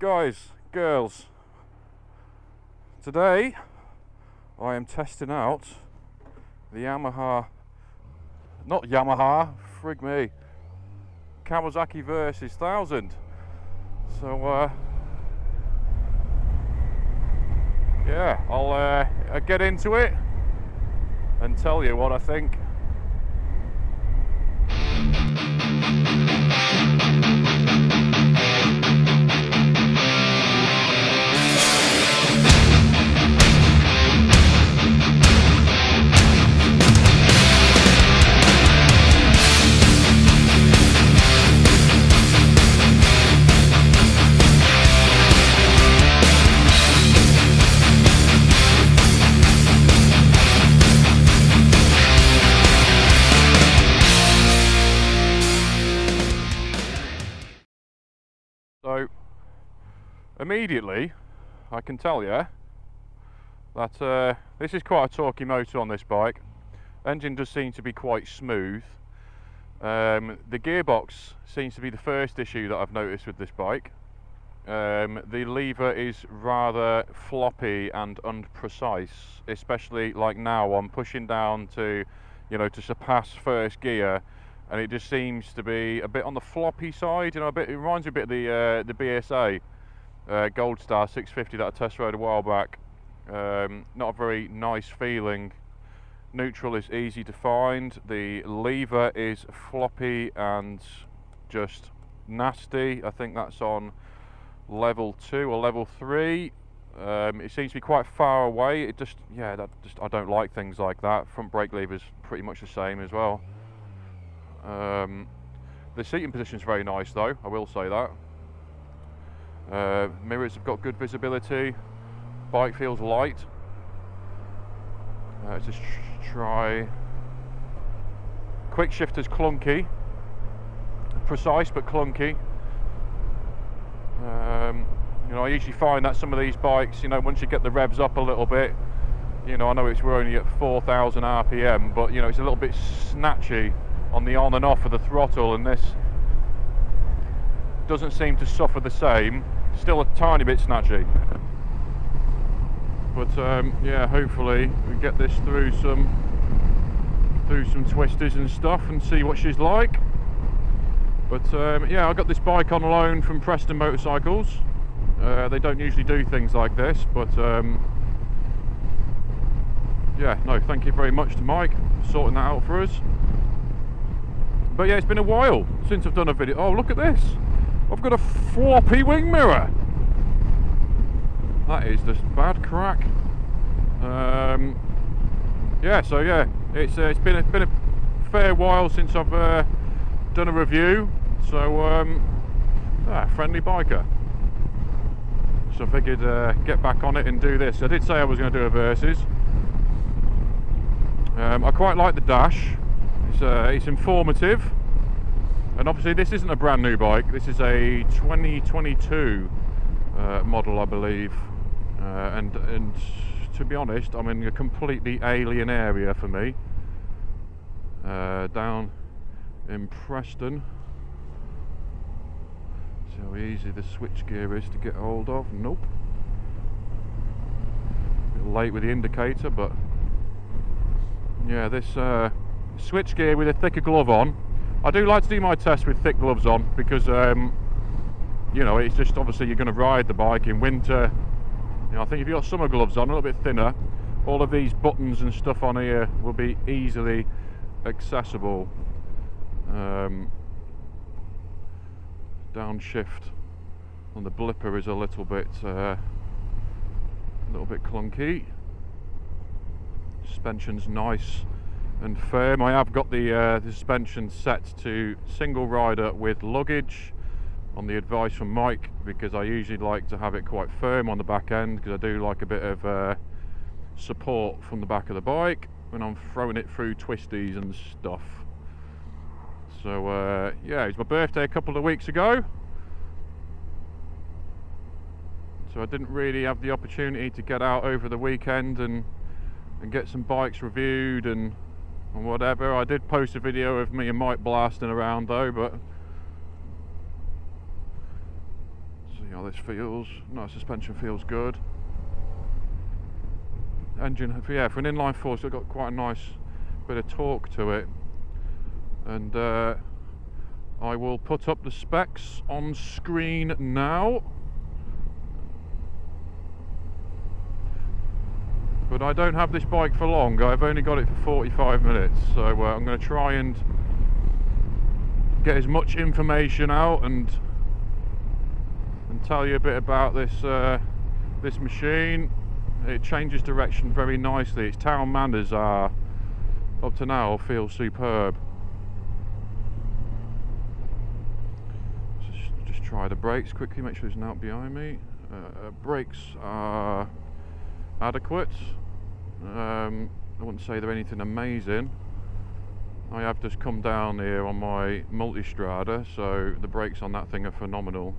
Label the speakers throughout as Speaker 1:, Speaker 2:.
Speaker 1: guys, girls. Today I am testing out the Kawasaki Versys 1000. So yeah, I'll get into it and tell you what I think. So immediately I can tell you that this is quite a torquey motor on this bike. Engine does seem to be quite smooth. The gearbox seems to be the first issue that I've noticed with this bike. The lever is rather floppy and unprecise, especially like now I'm pushing down to, to surpass first gear, and it just seems to be a bit on the floppy side. It reminds me a bit of the BSA Gold Star 650 that I test rode a while back. Not a very nice feeling. Neutral is easy to find. The lever is floppy and just nasty. I think that's on level 2 or level 3. It seems to be quite far away. I don't like things like that. Front brake lever is pretty much the same as well. The seating position is very nice though, I will say that. Mirrors have got good visibility. Bike feels light. Let's just try. Quick shifter's clunky. Precise but clunky. I usually find that some of these bikes, once you get the revs up a little bit, I know we're only at 4,000 RPM, but it's a little bit snatchy on the on and off of the throttle, and this doesn't seem to suffer the same. Still a tiny bit snatchy, but yeah, hopefully we get this through some twisters and stuff and see what she's like. But yeah, I got this bike on loan from Preston Motorcycles. They don't usually do things like this, but yeah, no, thank you very much to Mike for sorting that out for us. But yeah, it's been a while since I've done a video. Oh, look at this. I've got a floppy wing mirror. That is just bad crack. Yeah, so yeah, it's been a fair while since I've done a review. So friendly biker. So I figured get back on it and do this. I did say I was going to do a Versys. I quite like the dash. It's informative, and obviously this isn't a brand new bike. This is a 2022 model, I believe, and to be honest, I'm in a completely alien area for me, down in Preston. See how easy the switchgear is to get hold of. Nope. A bit late with the indicator, but yeah, this switch gear with a thicker glove on. I do like to do my tests with thick gloves on because it's just obviously you're going to ride the bike in winter. I think if you've got summer gloves on, a little bit thinner, all of these buttons and stuff on here will be easily accessible. Downshift on the blipper is a little bit clunky. Suspension's nice and firm. I have got the suspension set to single rider with luggage on the advice from Mike, because I usually like to have it quite firm on the back end, because I do like a bit of support from the back of the bike when I'm throwing it through twisties and stuff. So yeah, it was my birthday a couple of weeks ago, so I didn't really have the opportunity to get out over the weekend and get some bikes reviewed and whatever. I did post a video of me and Mike blasting around though, but so See how this feels. No, suspension feels good. Engine, yeah, for an inline four, it's got quite a nice bit of torque to it. And I will put up the specs on screen now. But I don't have this bike for long. I've only got it for 45 minutes, so I'm going to try and get as much information out and tell you a bit about this this machine. It changes direction very nicely. Its town manners are, up to now, feel superb. Just try the brakes quickly, make sure there's nothing behind me. Brakes are adequate. I wouldn't say they're anything amazing. I have just come down here on my multistrada, so the brakes on that thing are phenomenal.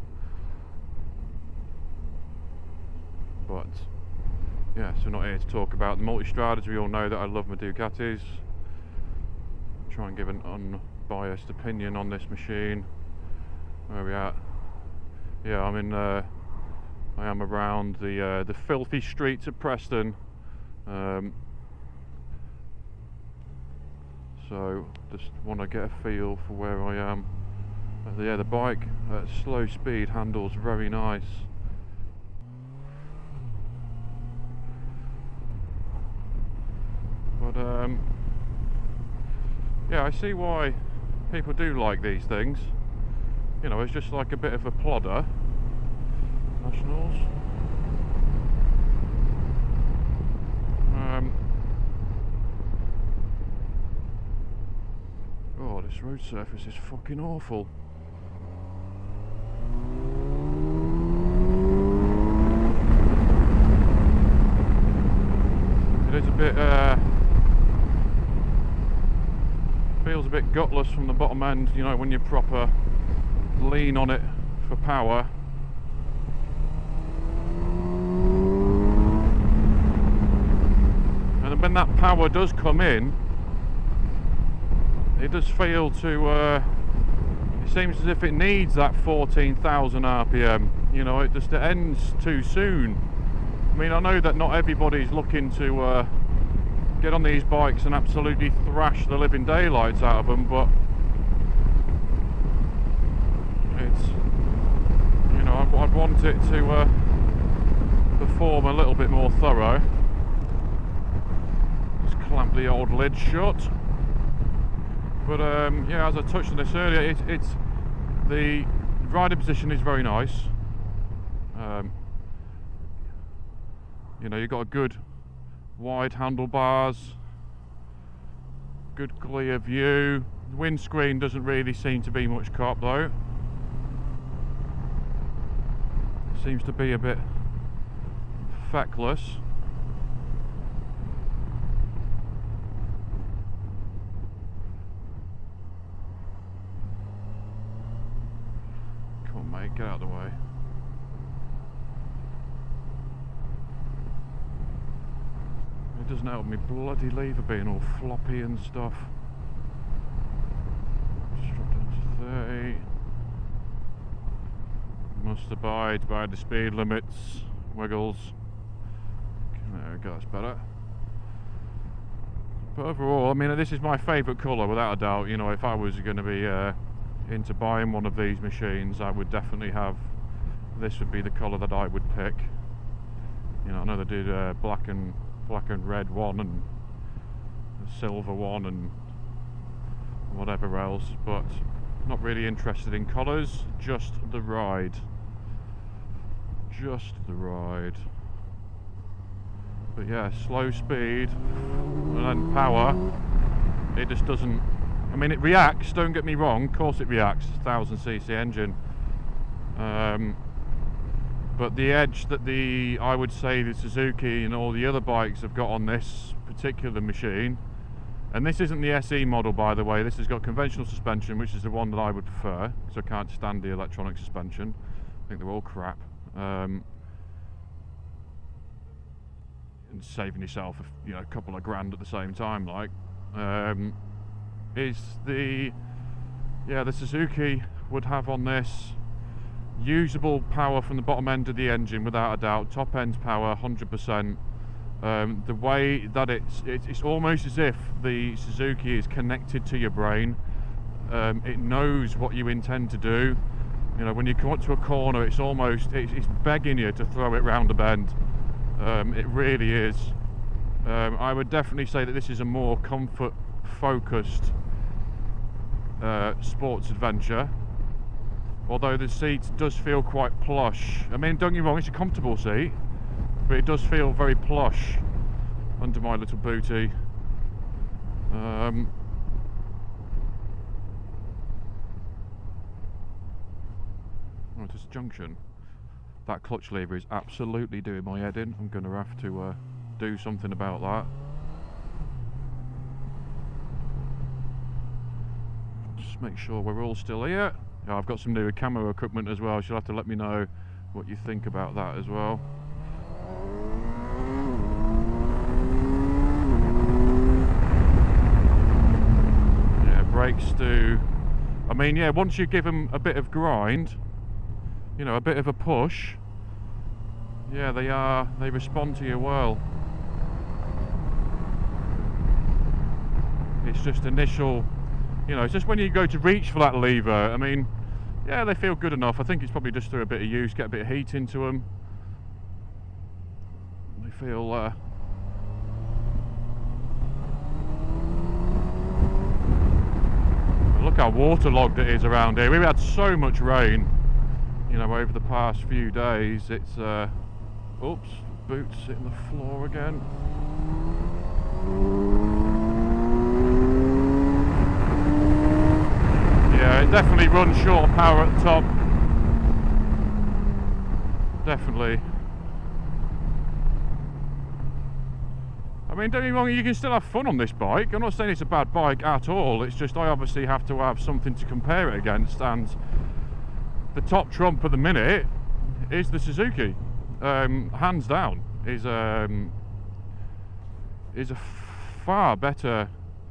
Speaker 1: But yeah, so not here to talk about the multistradas. We all know that I love my Ducatis. Try and give an unbiased opinion on this machine. Where are we at? Yeah, I am around the filthy streets of Preston. So just want to get a feel for where I am. Yeah, the bike at slow speed handles very nice. But yeah, I see why people do like these things. You know, it's just like a bit of a plodder. Nationals. Oh, this road surface is fucking awful. It is a bit, feels a bit gutless from the bottom end, you know, when you proper lean on it for power. And when that power does come in, it does feel to, it seems as if it needs that 14,000 RPM, you know, it ends too soon. I mean, I know that not everybody's looking to get on these bikes and absolutely thrash the living daylights out of them, but it's, you know, I'd want it to perform a little bit more thorough. Just clamp the old lid shut. But yeah, as I touched on this earlier, it's the rider position is very nice. You know, you've got a good wide handlebars, good clear view. The windscreen doesn't really seem to be much cop though. Seems to be a bit feckless. Come on mate, get out of the way. It doesn't help me bloody lever being all floppy and stuff. Strap down to 30. Must abide by the speed limits. Wiggles. There we go, that's better. But overall, I mean, this is my favourite colour without a doubt. You know, if I was going to be into buying one of these machines, I would definitely have, this would be the colour that I would pick. You know, I know they did black and red one and a silver one and whatever else, but not really interested in colours, just the ride. Just the ride. But yeah, slow speed and then power, it just doesn't, I mean, it reacts, don't get me wrong, of course it reacts, 1000cc engine. But the edge that I would say the Suzuki and all the other bikes have got on this particular machine, and this isn't the SE model by the way, this has got conventional suspension, which is the one that I would prefer, because I can't stand the electronic suspension. I think they're all crap. And saving yourself, you know, a couple of grand at the same time, like, is the Suzuki would have on this Usable power from the bottom end of the engine, without a doubt. Top end power, 100%. The way that it's almost as if the Suzuki is connected to your brain. It knows what you intend to do. You know, when you come up to a corner, it's almost it's begging you to throw it round a bend. It really is. I would definitely say that this is a more comfort-focused sports adventure. Although the seat does feel quite plush. I mean, don't get me wrong, it's a comfortable seat, but it does feel very plush under my little booty. Oh, this junction. That clutch lever is absolutely doing my head in. I'm going to have to do something about that. Just make sure we're all still here. Yeah, I've got some new camo equipment as well, so you'll have to let me know what you think about that as well. Yeah, brakes do. I mean, yeah, once you give them a bit of grind, you know, a bit of a push, yeah, they respond to you well. It's just initial, you know, it's just when you go to reach for that lever. I mean, yeah, they feel good enough. I think it's probably just through a bit of use, get a bit of heat into them. They feel look how waterlogged it is around here. We've had so much rain, you know, over the past few days. It's oops, boots hitting the floor again. Yeah, it definitely runs short of power at the top. Definitely. I mean, don't get me wrong, you can still have fun on this bike. I'm not saying it's a bad bike at all. It's just I obviously have to have something to compare it against, and the top trump at the minute is the Suzuki. Hands down, is a far better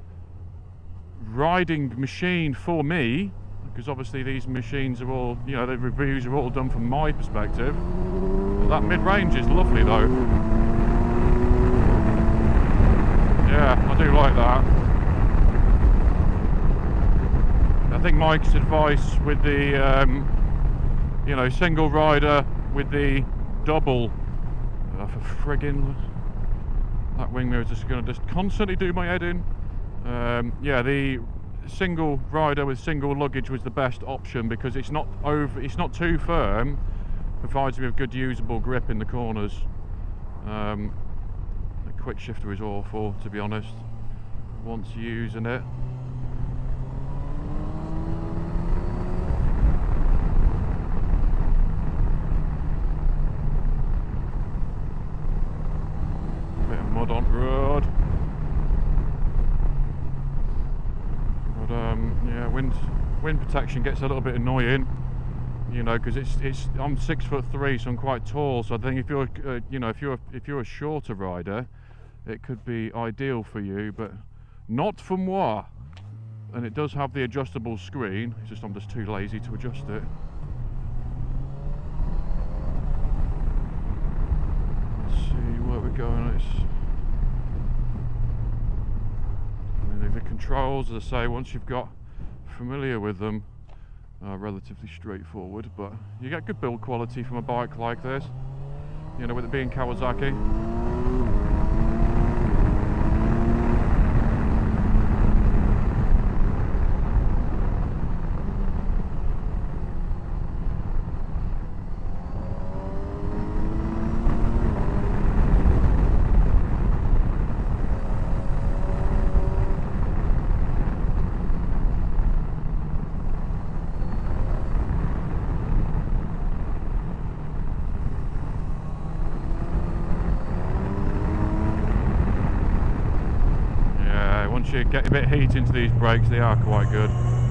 Speaker 1: riding machine for me, because obviously these machines are all, you know, the reviews are all done from my perspective. But that mid-range is lovely though. Yeah, I do like that. I think Mike's advice with the you know, single rider with the double for friggin', that wing mirror is just going to just constantly do my head in. Yeah, the single rider with single luggage was the best option because it's not too firm, provides me with good usable grip in the corners. The quick shifter is awful, to be honest, once using it. Bit of mud on the road. Yeah, wind protection gets a little bit annoying, you know, because I'm 6'3", so I'm quite tall. So I think if you're you know, if you're a shorter rider, it could be ideal for you, but not for moi. And it does have the adjustable screen. It's just I'm just too lazy to adjust it. Let's see where we're going. The controls, as I say, once you've got familiar with them, are relatively straightforward, but you get good build quality from a bike like this, you know, with it being Kawasaki. Once you get a bit of heat into these brakes, they are quite good.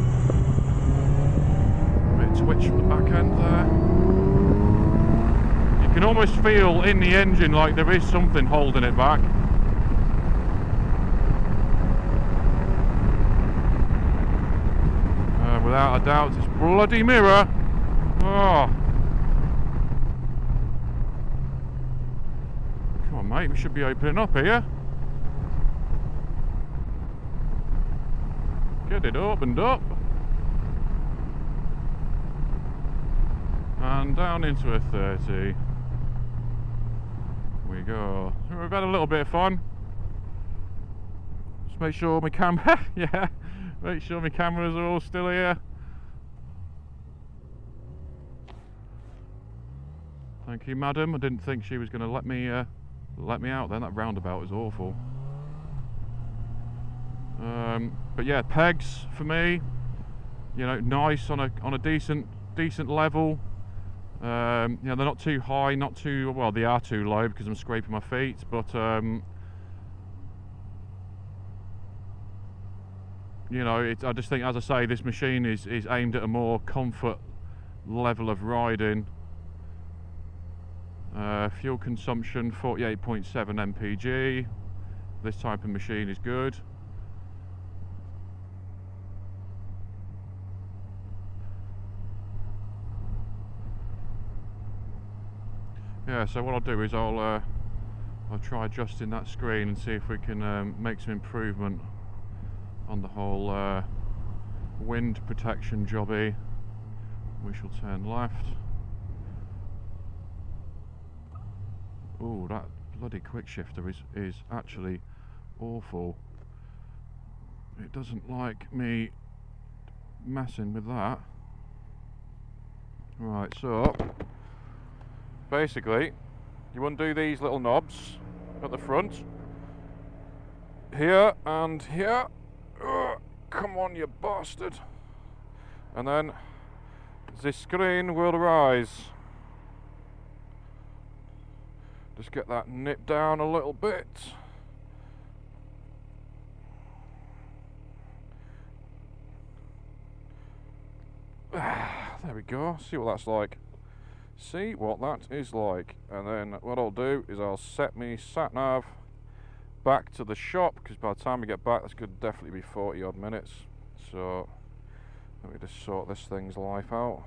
Speaker 1: A bit of twitch from the back end there. You can almost feel in the engine like there is something holding it back. Without a doubt, it's bloody mirror. Oh. on, mate, we should be opening up here. Get it opened up. And down into a 30. We go. So we've had a little bit of fun. Just make sure my camera, yeah, make sure my cameras are all still here. Thank you, madam. I didn't think she was going to let me out then. That roundabout was awful. But yeah, pegs for me, you know, nice on a decent level. You know, they're not too high, not too, well, they are too low because I'm scraping my feet, but you know, I just think, as I say, this machine is aimed at a more comfort level of riding. Fuel consumption 48.7 mpg. This type of machine is good. Yeah, so what I'll do is I'll try adjusting that screen and see if we can make some improvement on the whole wind protection jobby. We shall turn left. Oh, that bloody quick shifter is actually awful. It doesn't like me messing with that. Right, so basically you undo these little knobs at the front, here and here. Come on, you bastard. And then the screen will rise. Just get that nip down a little bit. There we go. See what that's like. See what that is like. And then what I'll do is I'll set me sat nav back to the shop, because by the time we get back, that's going to definitely be 40 odd minutes. So let me just sort this thing's life out.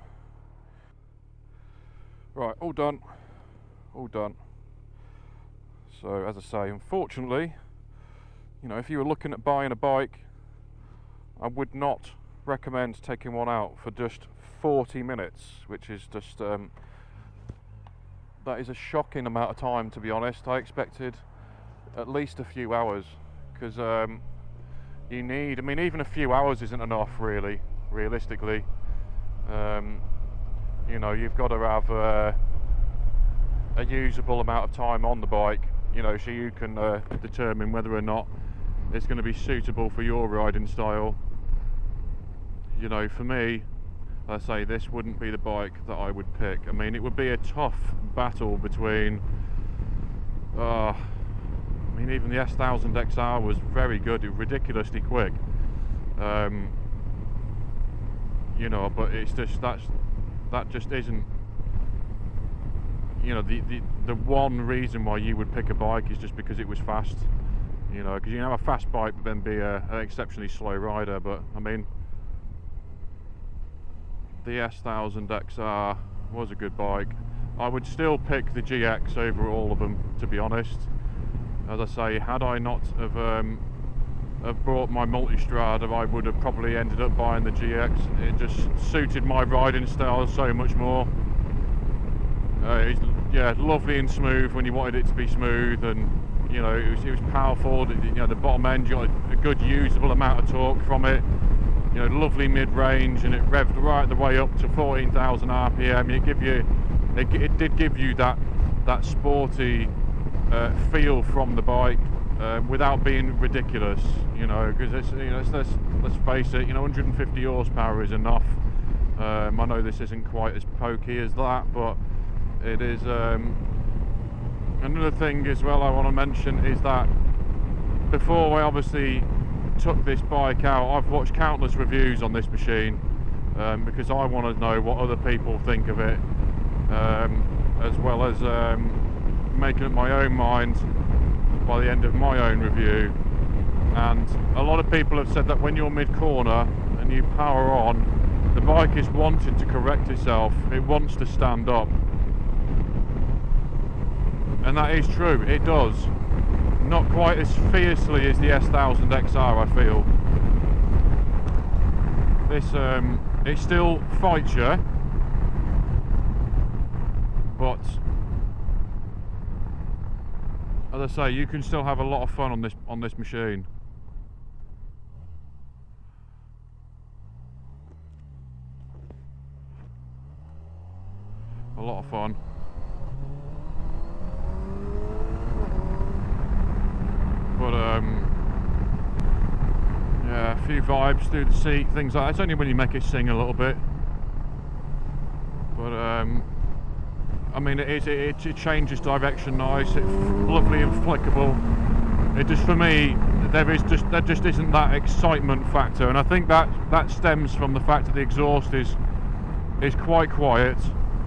Speaker 1: Right, all done. All done. So as I say, unfortunately, you know, if you were looking at buying a bike, I would not recommend taking one out for just 40 minutes, which is just that is a shocking amount of time, to be honest. I expected at least a few hours, because you need, I mean, even a few hours isn't enough, really, realistically. You know, you've got to have a usable amount of time on the bike, you know, so you can determine whether or not it's going to be suitable for your riding style. You know, for me, I say this wouldn't be the bike that I would pick. I mean, it would be a tough battle between I mean, even the S1000 XR was very good, ridiculously quick, you know, but it's just that just isn't, you know, the one reason why you would pick a bike is just because it was fast, you know, because you can have a fast bike but then be an exceptionally slow rider. But I mean, the S1000 XR was a good bike. I would still pick the GX over all of them, to be honest. As I say, had I not have bought my Multistrada, I would have probably ended up buying the GX. It just suited my riding style so much more. It's, yeah, lovely and smooth when you wanted it to be smooth, and you know, it was powerful. You know, the bottom end, you got a good usable amount of torque from it. You know, lovely mid-range, and it revved right the way up to 14,000 RPM. It did give you that sporty feel from the bike, without being ridiculous, you know, because it's, you know, let's face it, you know, 150 horsepower is enough. I know this isn't quite as pokey as that, but it is. Another thing as well I want to mention is that before I obviously took this bike out, I've watched countless reviews on this machine, because I want to know what other people think of it, as well as making up my own mind by the end of my own review. And a lot of people have said that when you're mid-corner and you power on, the bike is wanting to correct itself, it wants to stand up, and and that is true, it does. Not quite as fiercely as the S1000 XR, I feel. This, it still fights you, but as I say, you can still have a lot of fun on this machine. A lot of fun. But yeah, a few vibes through the seat, things like that. It's only when you make it sing a little bit. But I mean, it changes direction nice. It's lovely and flickable. It just, for me, there just isn't that excitement factor, and I think that stems from the fact that the exhaust is quite quiet.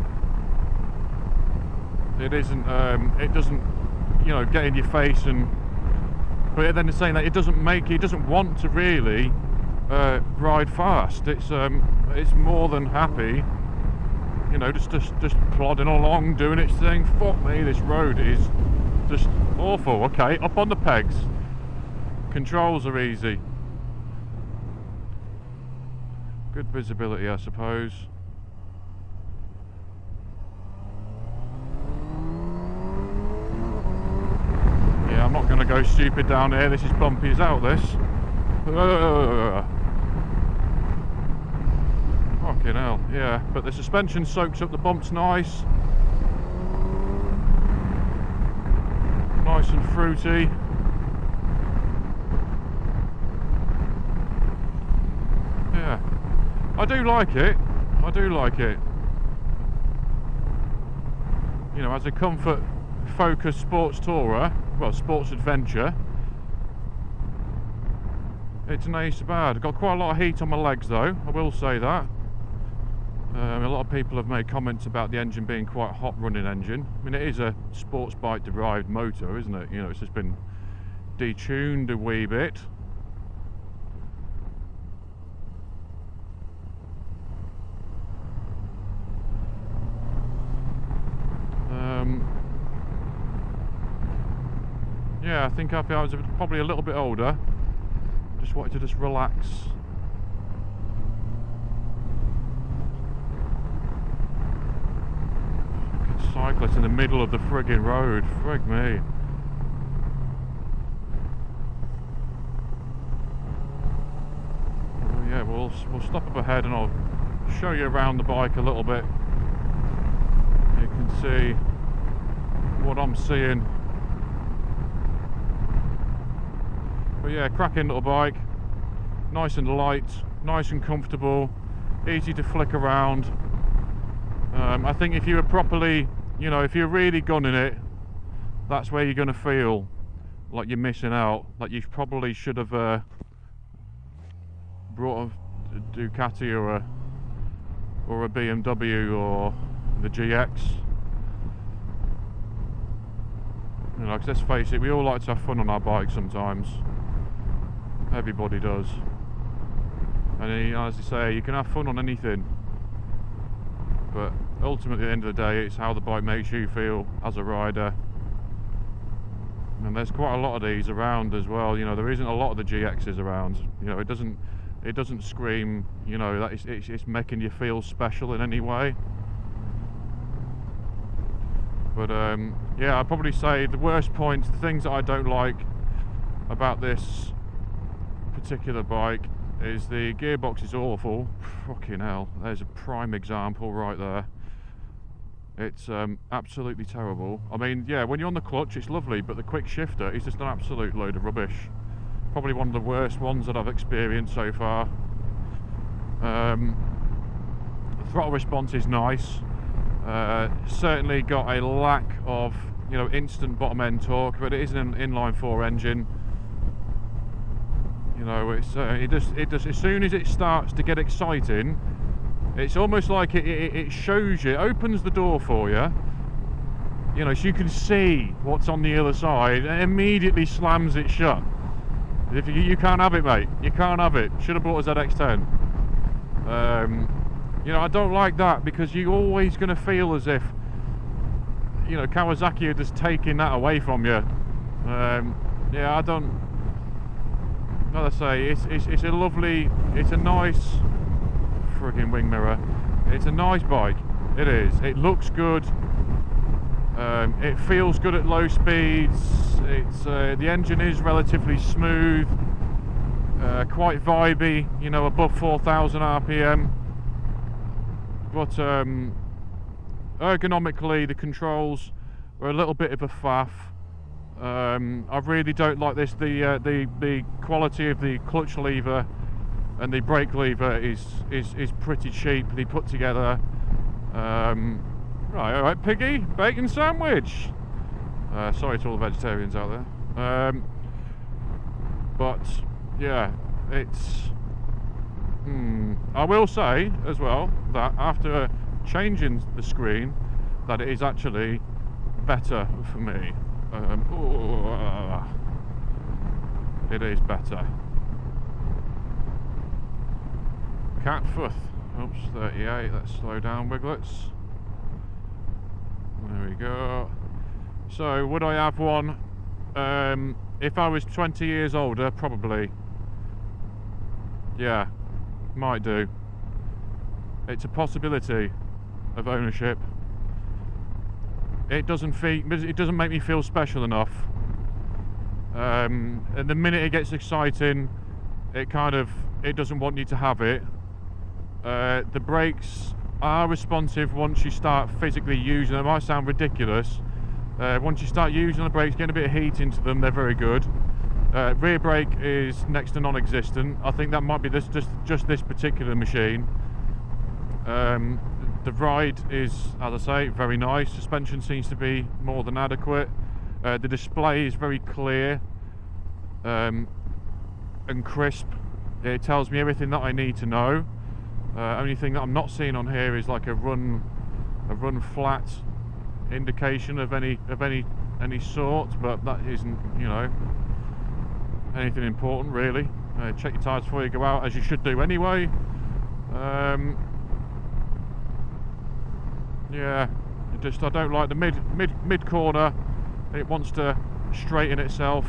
Speaker 1: It isn't. It doesn't, you know, get in your face and. But then it's saying that it doesn't want to really ride fast. It's more than happy, you know, just plodding along, doing its thing. Fuck me, this road is just awful. Okay, up on the pegs. Controls are easy. Good visibility, I suppose. I'm not going to go stupid down here. This is bumpy as out, this. Fucking hell, yeah. But the suspension soaks up the bumps nice. Nice and fruity. Yeah. I do like it. I do like it. You know, as a comfort focused sports tourer, well, sports adventure, it's not so bad. I've got quite a lot of heat on my legs though, I will say that. A lot of people have made comments about the engine being quite a hot running engine. I mean, it is a sports bike derived motor, isn't it? You know, it's just been detuned a wee bit. Yeah, I think I was probably a little bit older. Just wanted to relax. Fucking cyclist in the middle of the frigging road. Frig me. Oh yeah, we'll stop up ahead and I'll show you around the bike a little bit. You can see what I'm seeing. But yeah, cracking little bike, nice and light, nice and comfortable, easy to flick around. I think if you were properly, you know, if you're really gunning it, that's where you're going to feel like you're missing out. Like you probably should have brought a Ducati or a BMW or the GX. You know, 'cause let's face it, we all like to have fun on our bikes sometimes. Everybody does. And as they say, you can have fun on anything, but ultimately at the end of the day, it's how the bike makes you feel as a rider. And there's quite a lot of these around as well. You know, there isn't a lot of the GXs around. You know, it doesn't scream, you know, that it's making you feel special in any way. But yeah, I'd probably say the worst points, the things that I don't like about this particular bike is the gearbox is awful. Fucking hell, there's a prime example right there. It's absolutely terrible. I mean, yeah, when you're on the clutch it's lovely, but the quick shifter is just an absolute load of rubbish. Probably one of the worst ones that I've experienced so far. The throttle response is nice. Certainly got a lack of, you know, instant bottom end torque, but it is an inline 4 engine. You know, it just as soon as it starts to get exciting, it's almost like it shows you, it opens the door for you, you know, so you can see what's on the other side, and immediately slams it shut. If you can't have it, mate, you can't have it. Should have bought a ZX10. You know, I don't like that, because you're always going to feel as if, you know, Kawasaki are just taking that away from you. Yeah, I don't. Like I say, it's a lovely, it's a nice friggin' wing mirror. It's a nice bike. It is. It looks good. It feels good at low speeds. It's the engine is relatively smooth, quite vibey. You know, above 4,000 RPM. But ergonomically, the controls are a little bit of a faff. I really don't like this. The quality of the clutch lever and the brake lever is pretty cheaply put together. Right, all right, piggy, bacon sandwich. Sorry to all the vegetarians out there. But yeah, it's. I will say as well that after changing the screen, that it is actually better for me. It is better. Catfoot. Oops, 38. Let's slow down, Wiglets. There we go. So, would I have one? If I was 20 years older, probably. Yeah, might do. It's a possibility of ownership. It doesn't make me feel special enough. And the minute it gets exciting, it doesn't want you to have it. The brakes are responsive once you start physically using them. It might sound ridiculous. Once you start using the brakes, getting a bit of heat into them, they're very good. Rear brake is next to non-existent. I think that might be just this particular machine. The ride is, as I say, very nice. Suspension seems to be more than adequate. The display is very clear and crisp. It tells me everything that I need to know. Only thing that I'm not seeing on here is like a run flat indication of any sort, but that isn't, you know, anything important really. Check your tyres before you go out, as you should do anyway. Yeah, I don't like the mid corner. It wants to straighten itself.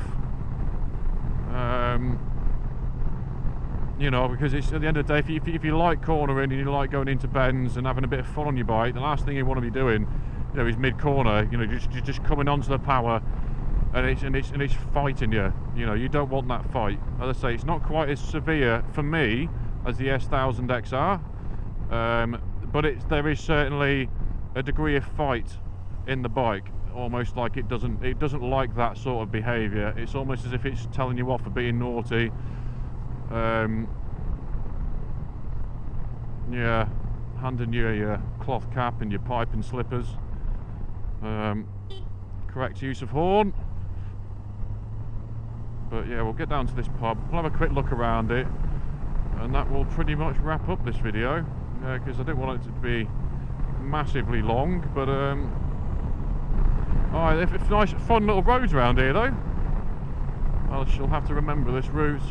Speaker 1: You know, because it's at the end of the day, if you like cornering and you like going into bends and having a bit of fun on your bike, the last thing you want to be doing, you know, is mid corner. You know, just coming onto the power, and it's fighting you. You know, you don't want that fight. As I say, it's not quite as severe for me as the S1000 XR, but there is certainly a degree of fight in the bike. Almost like it doesn't like that sort of behaviour. It's almost as if it's telling you off for being naughty. Yeah, handing you your cloth cap and your pipe and slippers. Correct use of horn. But yeah, we'll get down to this pub. We'll have a quick look around it, and that will pretty much wrap up this video, because I didn't want it to be massively long. But alright, it's nice, fun little roads around here though. I shall have to remember this route.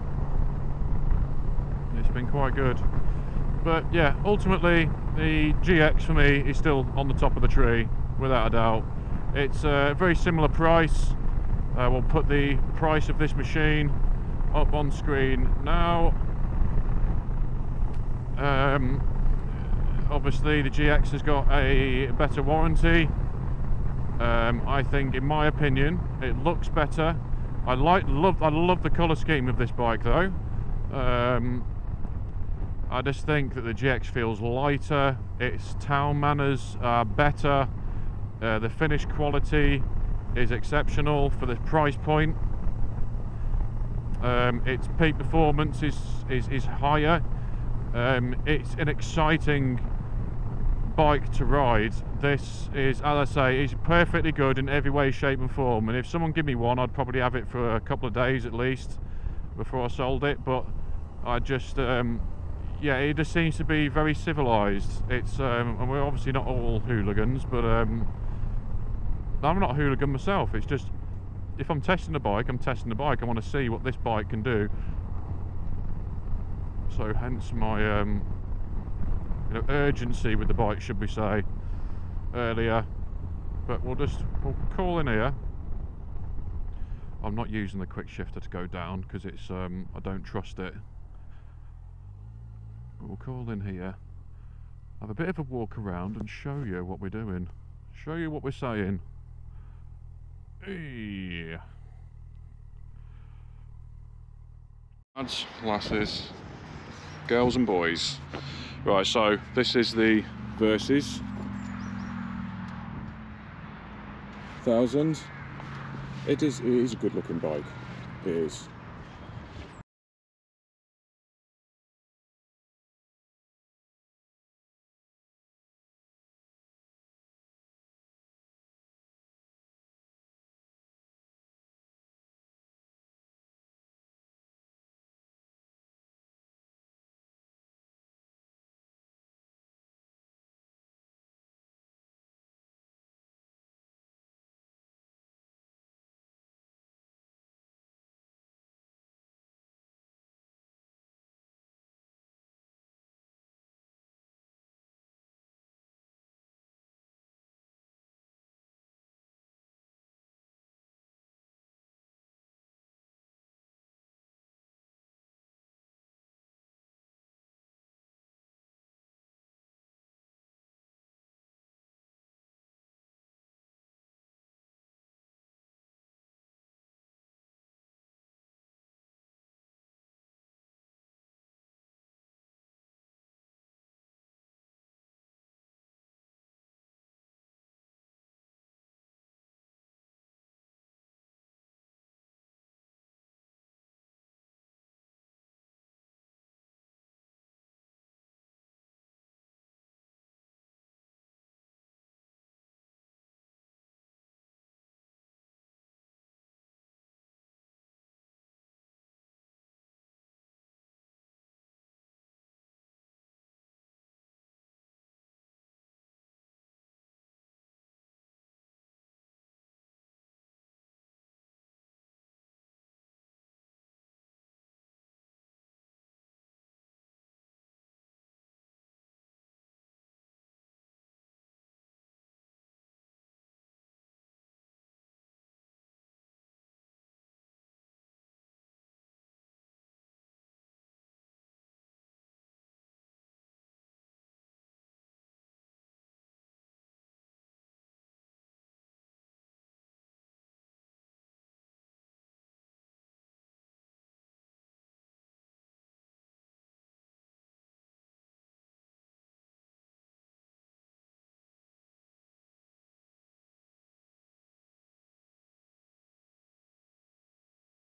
Speaker 1: It's been quite good. But yeah, ultimately the GX for me is still on the top of the tree, without a doubt. It's a very similar price. We'll put the price of this machine up on screen now. Obviously the GX has got a better warranty. I think, in my opinion, it looks better. I love the colour scheme of this bike though. I just think that the GX feels lighter. Its town manners are better. The finish quality is exceptional for the price point. Its peak performance is higher. It's an exciting bike to ride. This is, as I say, is perfectly good in every way, shape and form, and if someone give me one, I'd probably have it for a couple of days at least before I sold it. But I just yeah, it just seems to be very civilized. It's and we're obviously not all hooligans, but I'm not a hooligan myself. It's just, if I'm testing a bike, I'm testing the bike. I want to see what this bike can do. So hence my you know, urgency with the bike, should we say, earlier. But we'll call in here. I'm not using the quick shifter to go down because it's I don't trust it. But we'll call in here, have a bit of a walk around and show you what we're doing. Show you what we're saying. Hey. Lads, lasses, girls and boys. Right, so this is the Versys 1000. It is a good looking bike. It is.